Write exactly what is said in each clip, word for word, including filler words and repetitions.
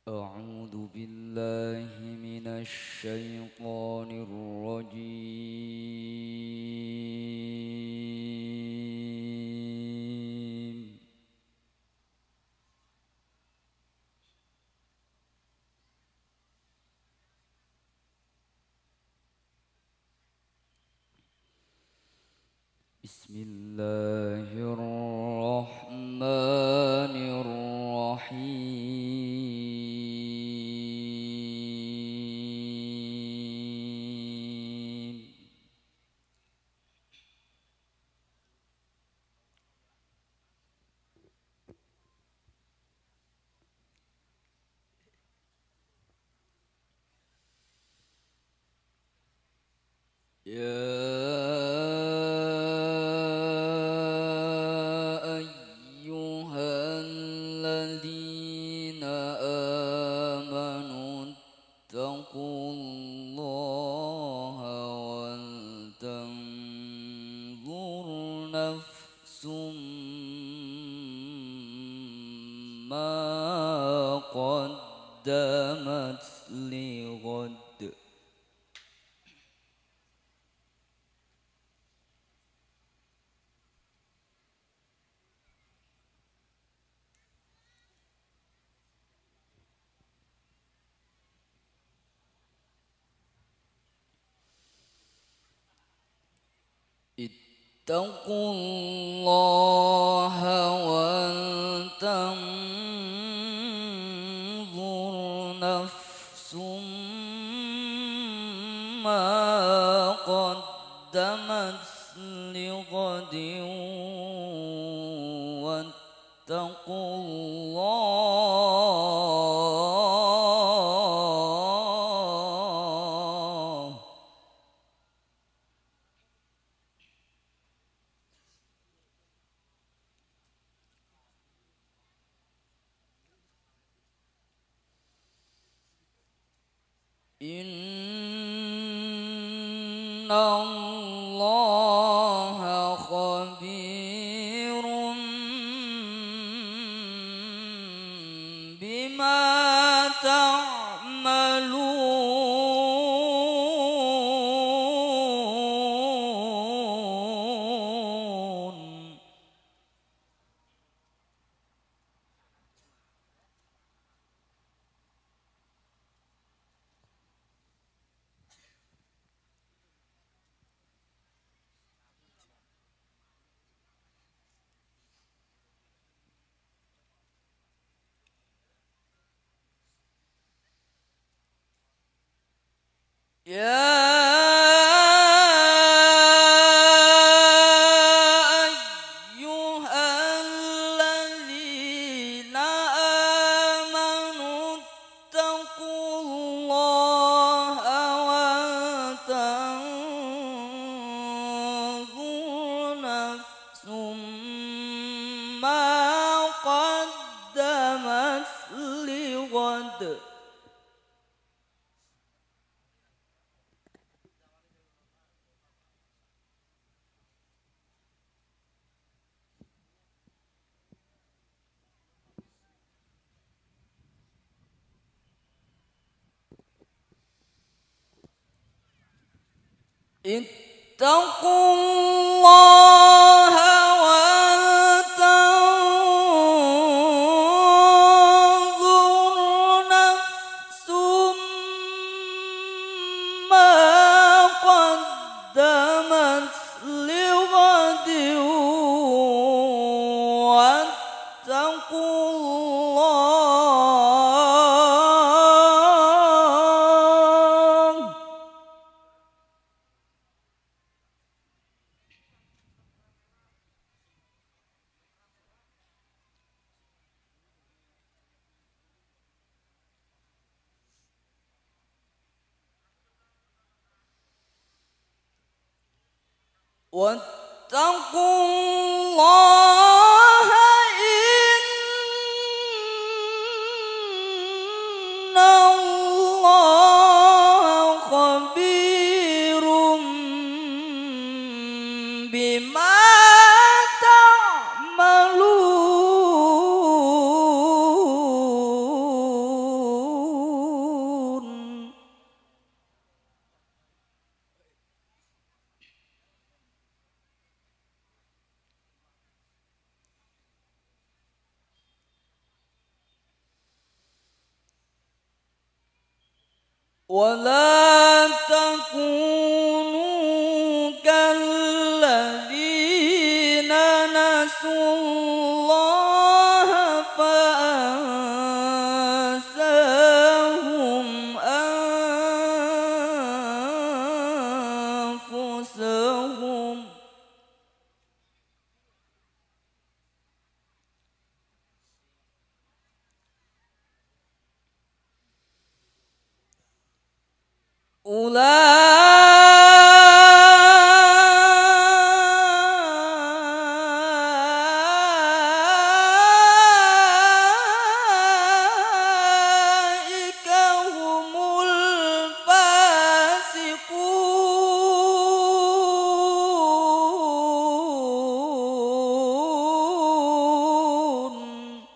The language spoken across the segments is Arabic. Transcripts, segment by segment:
أعوذ بالله من الشيطان الرجيم. بسم الله الرحمن الرحيم. يا اتقوا الله ولتنظر نفس ما قدمت لغد. اتقوا الله ولتنظر نفس ما قدمت لغد واتقوا الله إن الله خبير بما تعملون. يا أيها الذين آمنوا اتقوا الله ولتنظر نفس ما قدمت لغد. اتقوا الله ولتنظر نفس ما قدمت لغد واتقوا الله واتقوا الله إن الله خبير بما تعملون. ولا تكونوا كالذين نسوا الله فأنساهم أنفسهم أولئك هم الفاسقون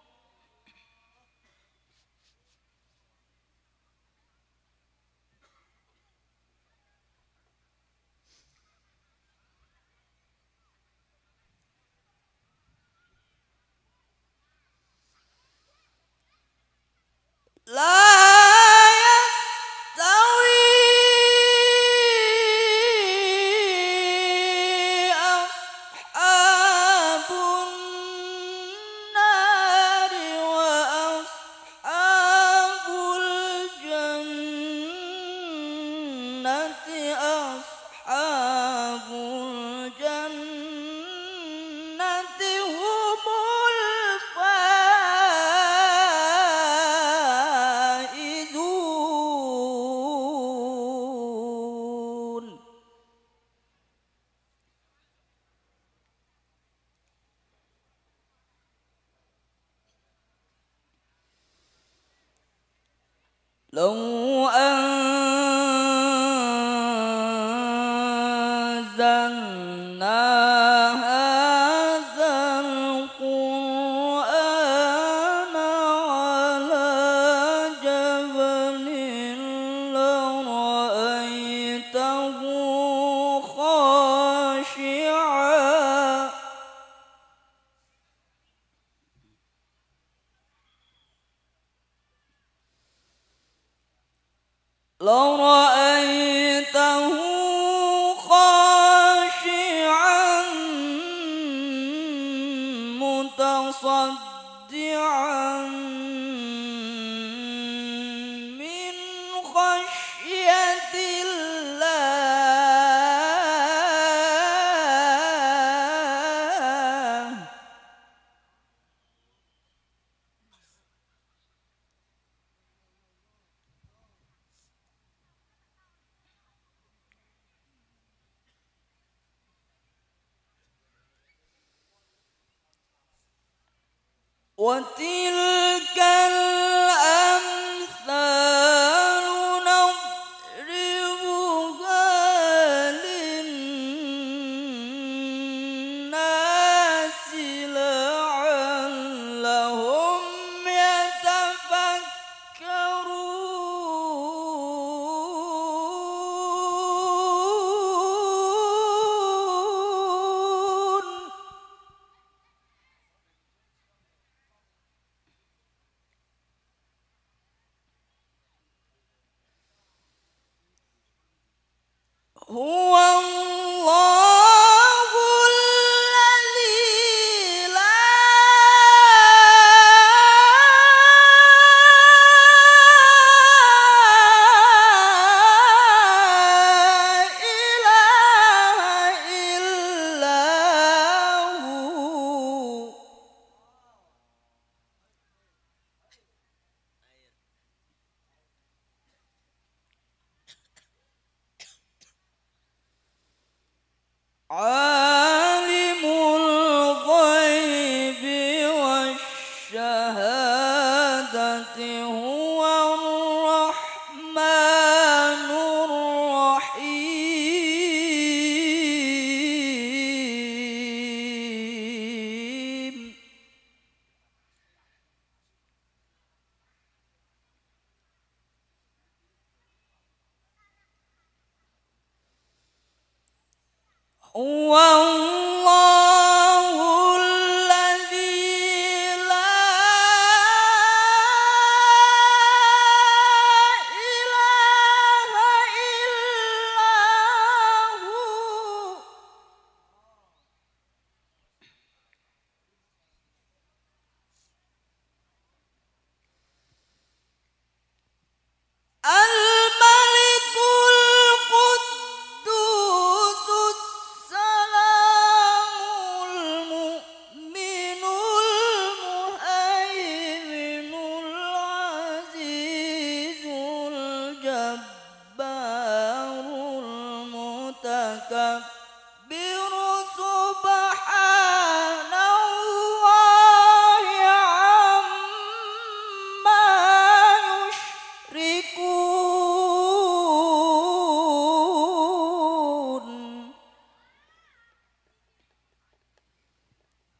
لا يستوي أصحاب النار وأصحاب الجنة أصحاب الجنة هم الفائزون لو أنزلنا هذا القرآن على جبل لرأيته خاشعا لرأيته خاشعا متصدعا من خشية الله وتلك الأمثال نضربها للناس لعلهم يتفكرون هو الله الذي لا إله إلا هو عالم الغيب والشهادة هو الرحمن الرحيم هو الله الذي لا إله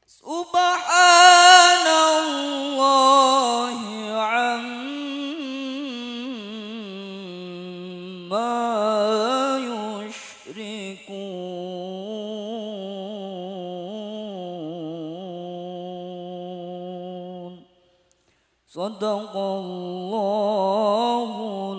Subhanallahi amma yushrikun. Sadaqallahu